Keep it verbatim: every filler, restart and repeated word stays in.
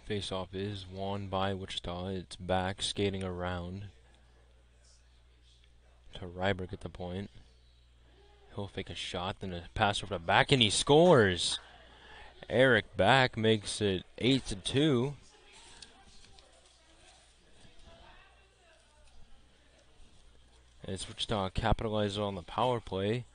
Face-off is won by Wichita. It's back, skating around to Ryberg at the point. He'll fake a shot, then a pass over the back, and he scores! Erik back makes it eight to two. As Wichita capitalizes on the power play.